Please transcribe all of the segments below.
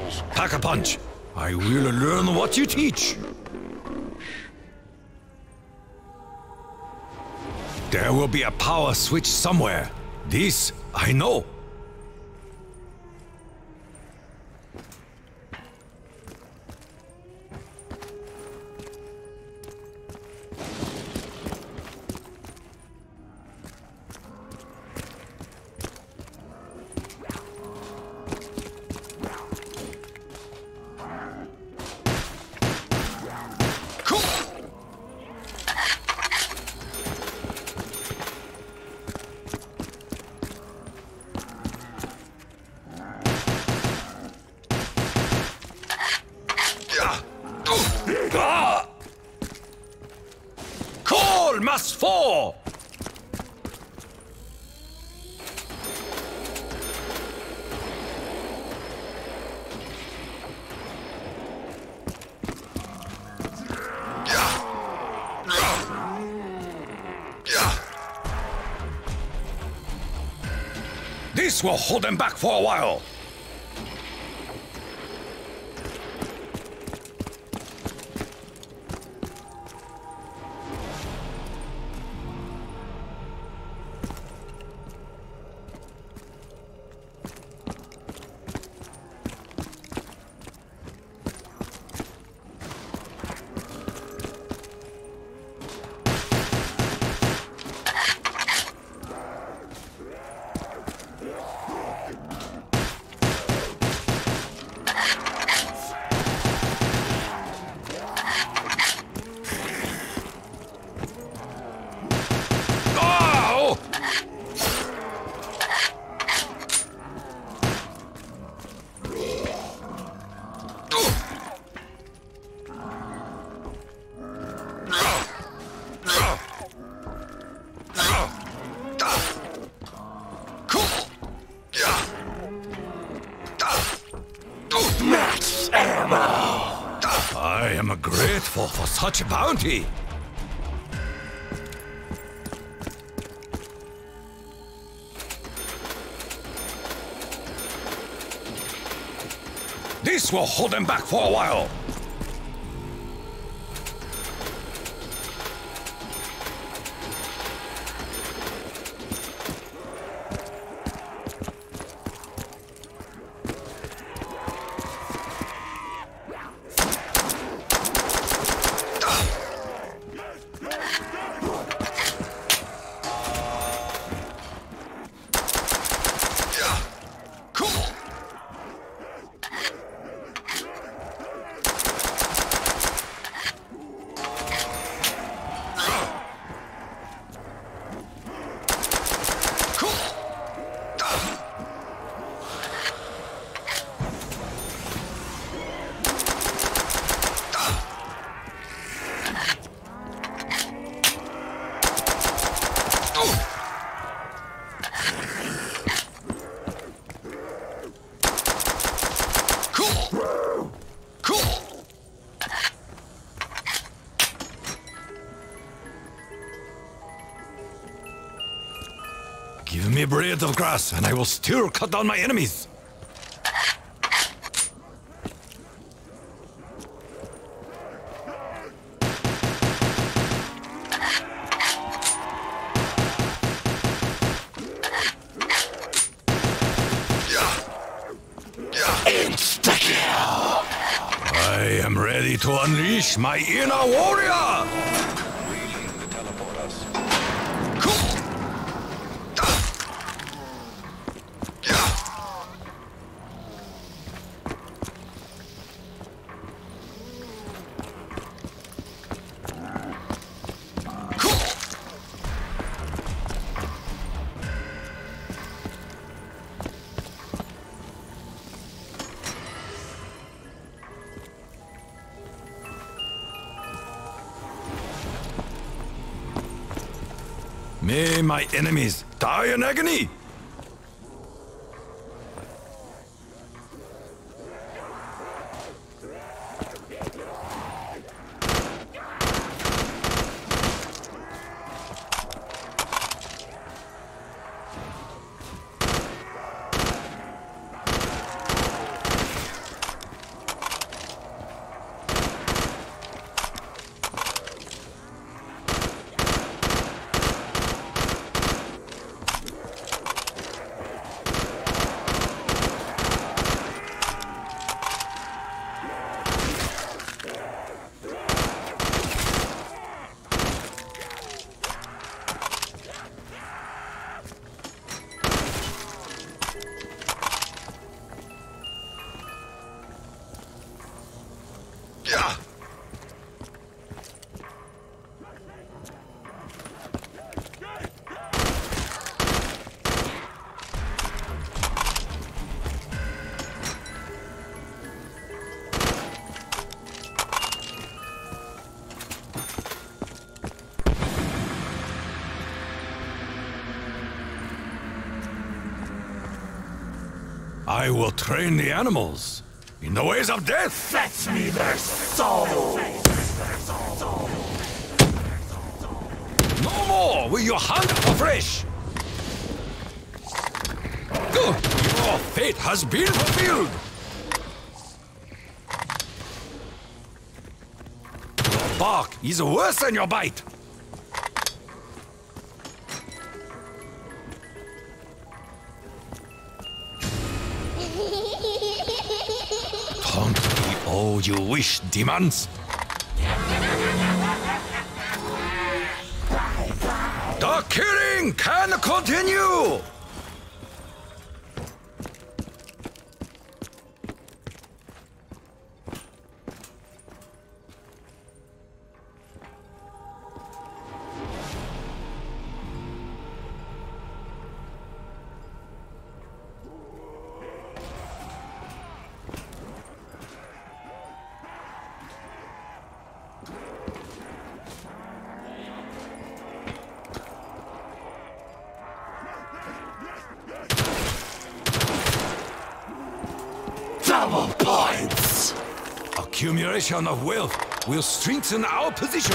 Pack a punch. I will learn what you teach. There will be a power switch somewhere. This I know. Must fall! This will hold them back for a while. I am grateful for such a bounty. This will hold them back for a while. Give me blades of grass, and I will still cut down my enemies. Insta-kill! I am ready to unleash my inner warrior! May my enemies die in agony! I will train the animals in the ways of death. Fetch me their souls! No more will you hunt for flesh. Your fate has been fulfilled. Your bark is worse than your bite. Taunt me all you wish, demons. The killing can continue! Double points! Accumulation of wealth will strengthen our position.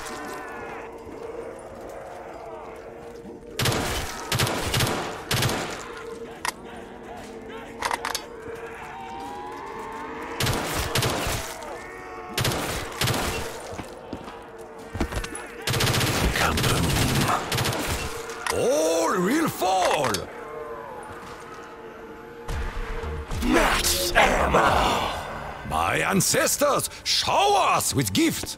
All will fall. Max ammo! My ancestors shower us with gifts.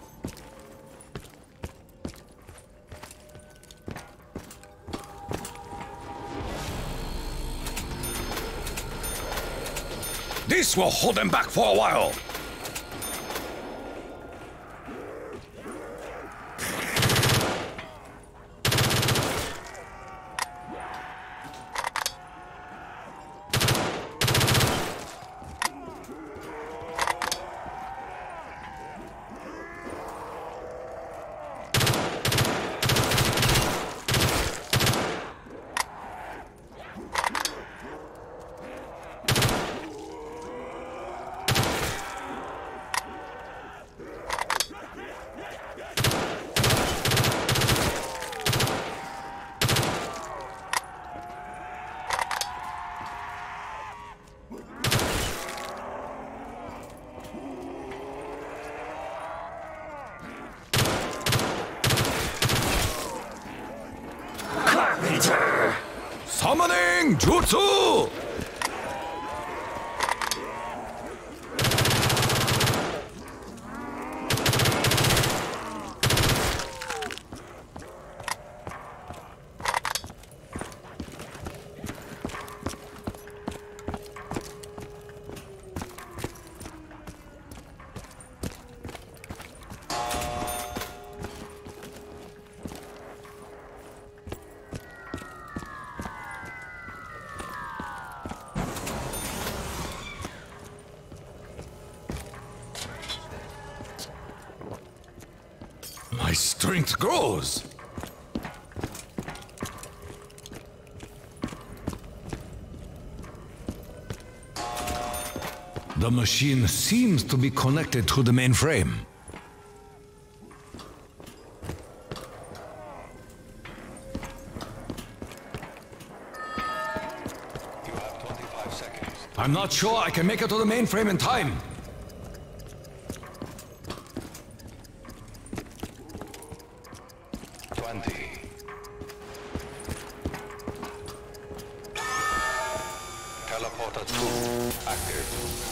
This will hold them back for a while. Summoning Jutsu! My strength grows. The machine seems to be connected to the mainframe. You have 25 seconds. I'm not sure I can make it to the mainframe in time. Teleporter 2 active.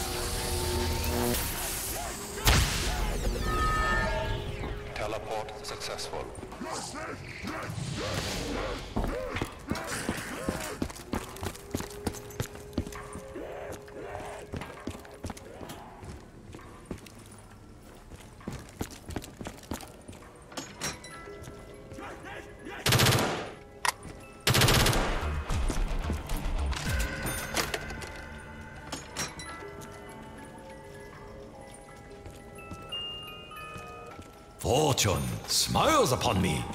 Teleport successful. Fortune smiles upon me.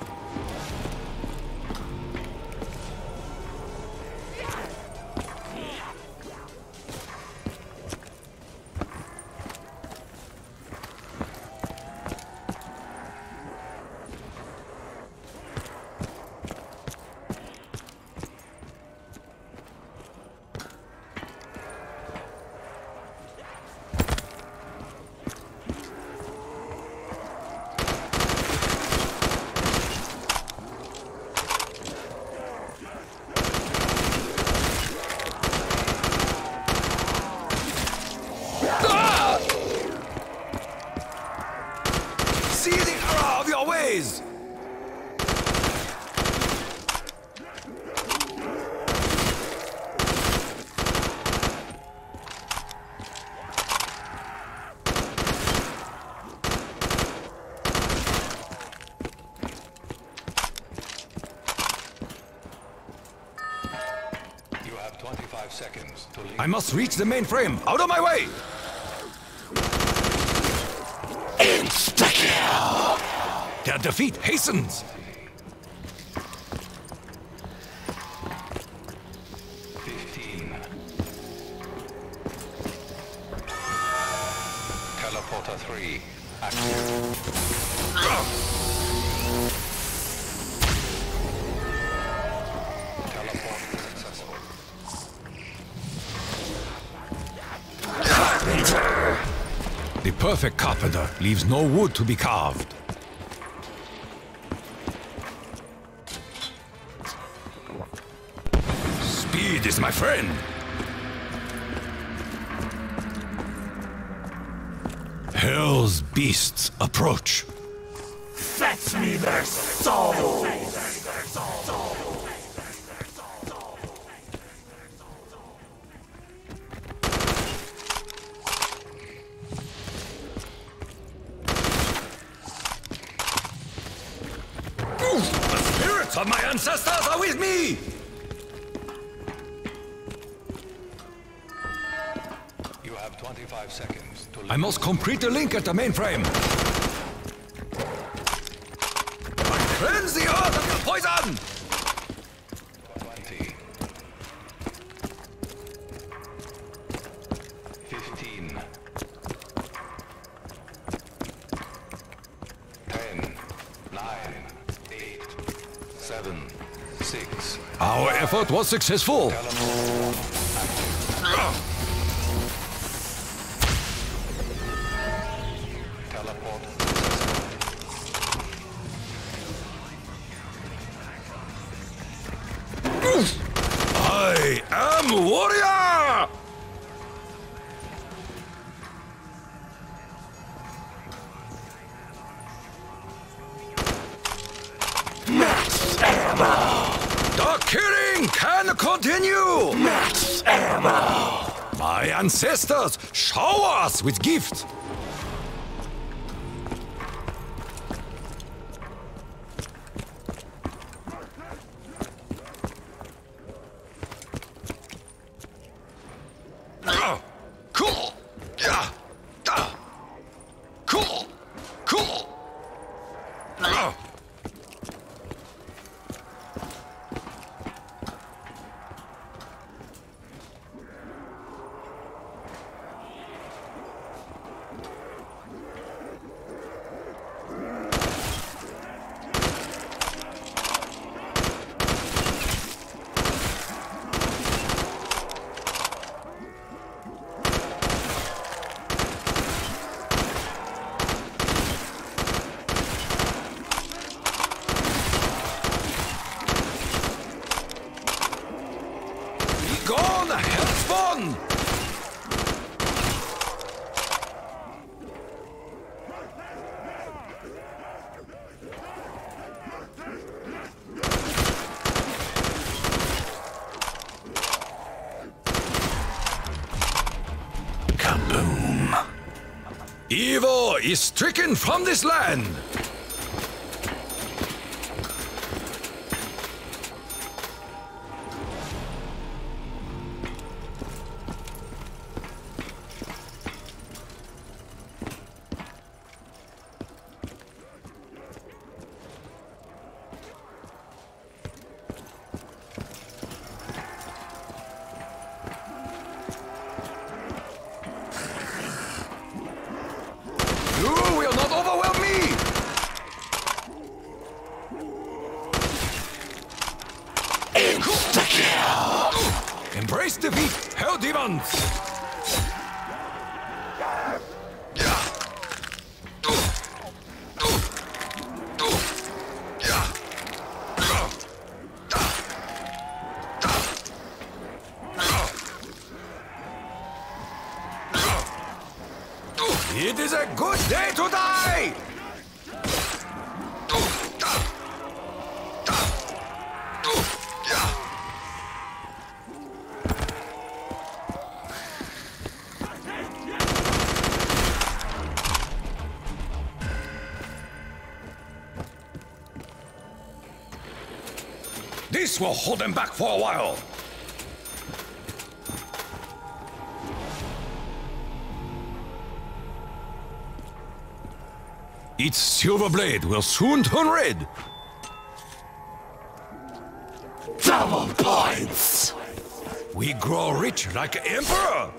have 25 seconds to leave. I must reach the mainframe. Out of my way! Insta-kill! Their defeat hastens! 15. Teleporter 3 active. Teleport successful. Carpenter! The perfect carpenter leaves no wood to be carved. Speed is my friend! Hell's beasts approach. Fetch me their souls! The spirits of my ancestors are with me! You have 25 seconds to leave. I must complete the link at the mainframe. Cleanse the earth of your poison! 20. 15. 10. 9. 8. 7. 6. Our effort was successful. Teleport active. Teleport successful. I am warrior! Max ammo! The killing can continue! Max ammo! My ancestors shower us with gifts. Cool. Yeah. Cool. Cool. Gone, hellspawn! Kaboom! Evil is stricken from this land! You will not overwhelm me! Insta-kill! Embrace defeat, hell demons! It is a good day to die! This will hold them back for a while. Its silver blade will soon turn red. Double points! We grow rich like an emperor.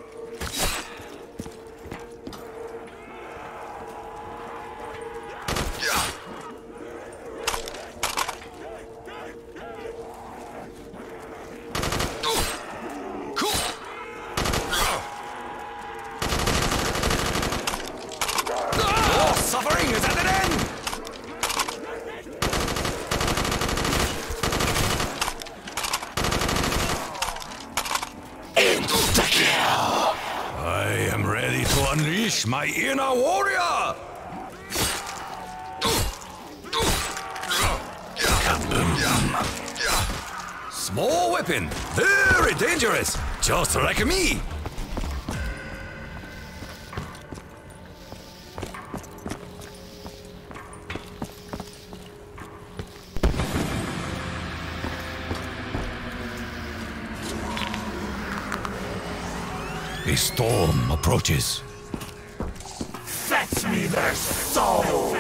Suffering is at an end! Insta-kill! I am ready to unleash my inner warrior! Small weapon, very dangerous, just like me! A storm approaches. Fetch me their souls!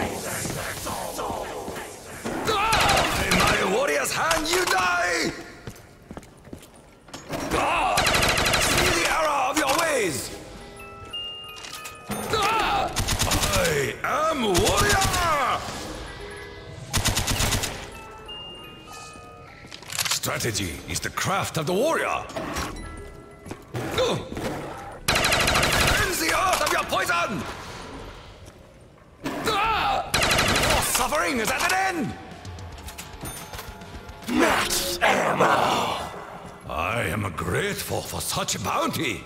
In my warrior's hand, you die! See the error of your ways! I am warrior! Strategy is the craft of the warrior. Cleanse the earth of your poison! Your suffering is at an end! Max ammo! I am grateful for such bounty.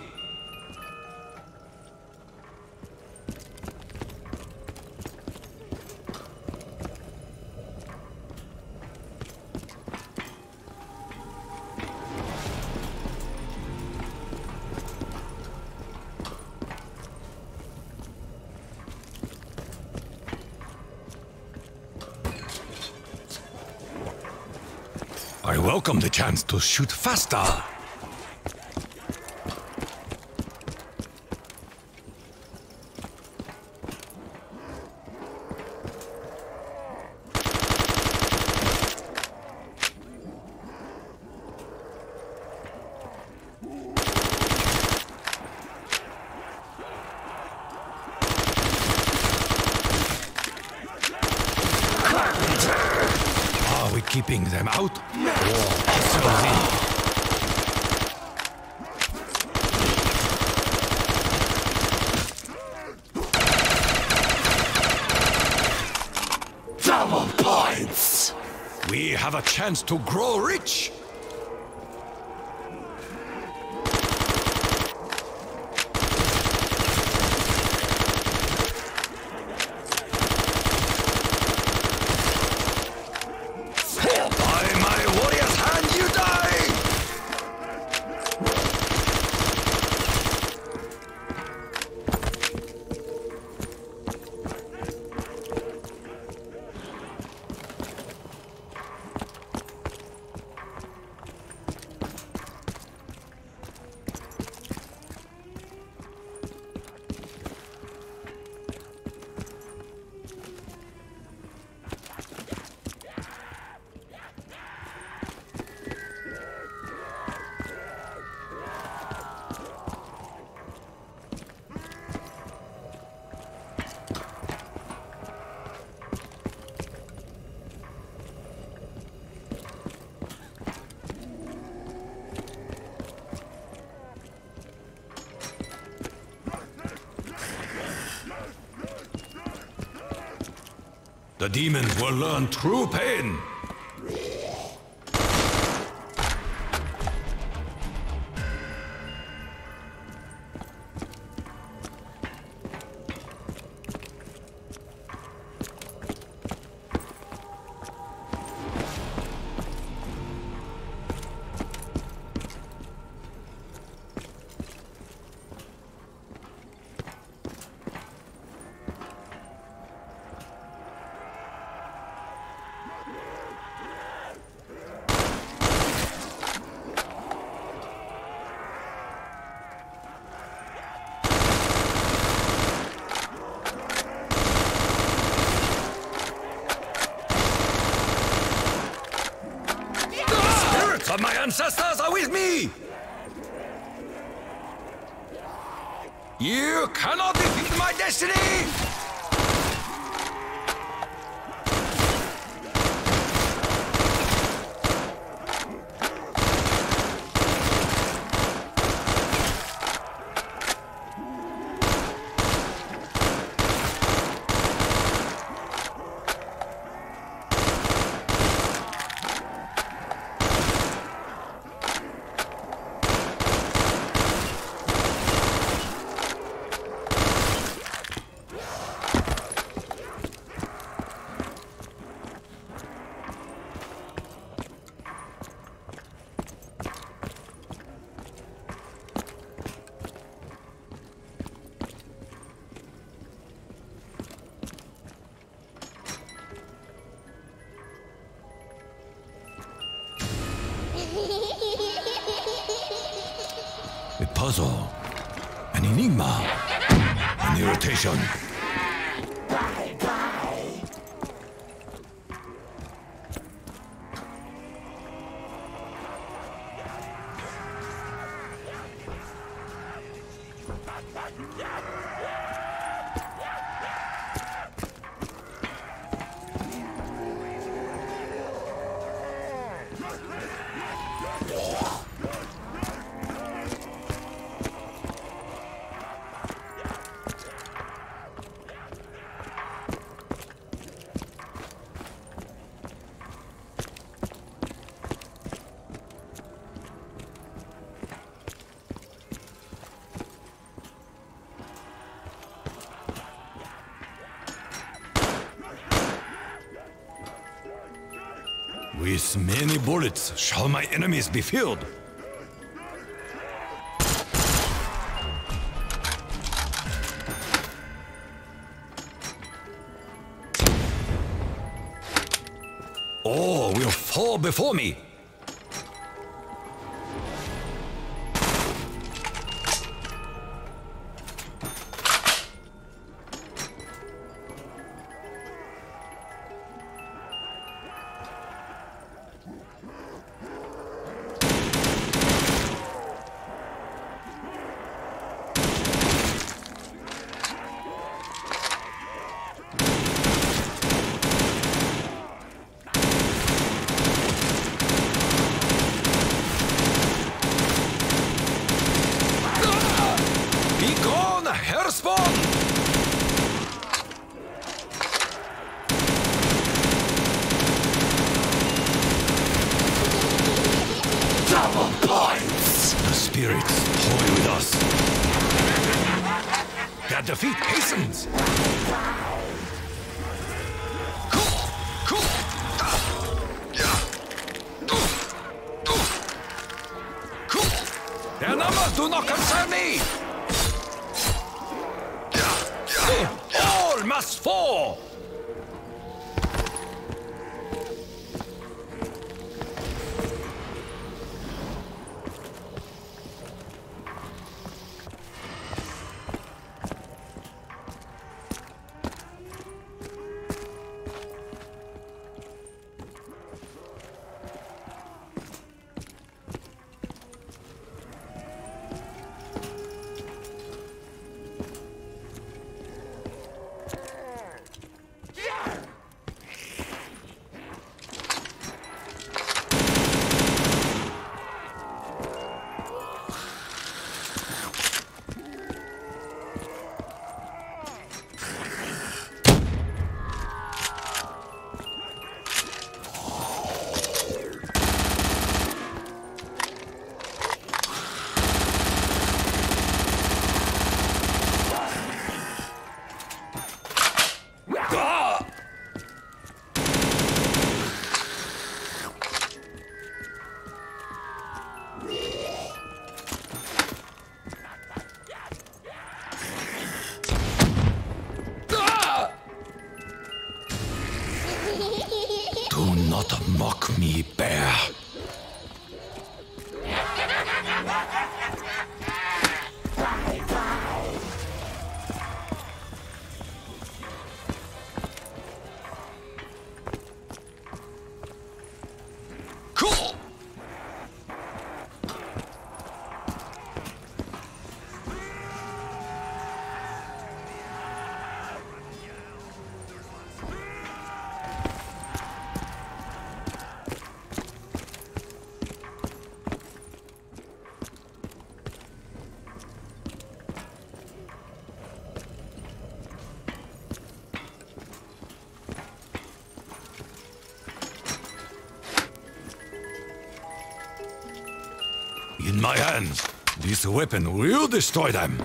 I welcome the chance to shoot faster. Are we keeping them out? Or ourselves in? Double points! We have a chance to grow rich. By my warrior's hand, you die! The demons will learn true pain. but my ancestors are with me! You cannot defeat my destiny! A puzzle, an enigma, an irritation. With many bullets shall my enemies be filled. All will fall before me. Double points! The spirits toy with us. Their defeat hastens. Their numbers do not concern me. All must fall. Do not mock me, bear. Cool. In my hands, this weapon will destroy them.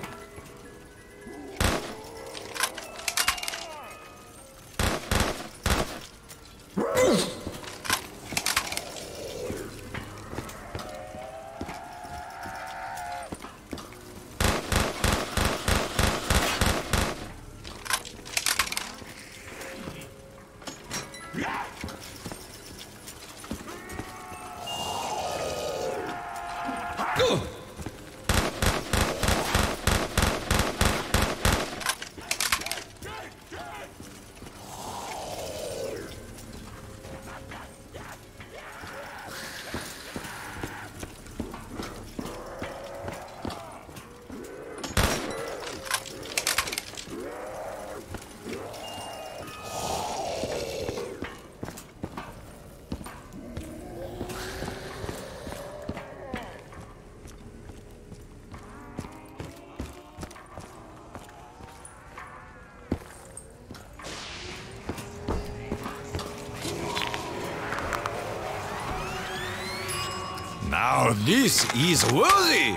Now this is worthy!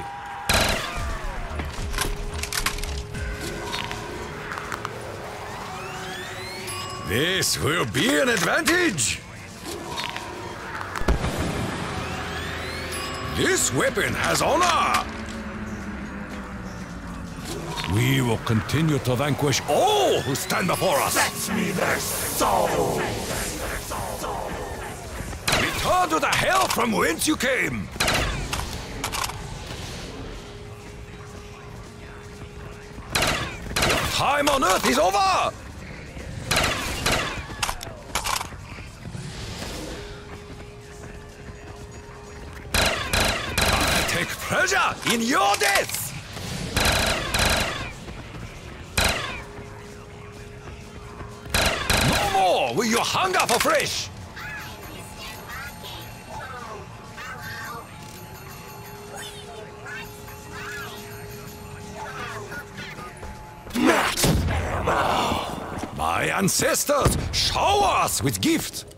This will be an advantage! This weapon has honor! We will continue to vanquish all who stand before us! Fetch me their soul! Return to the hell from whence you came! Your time on Earth is over! I take pleasure in your death! No more will you hunger for flesh! My ancestors shower us with gifts!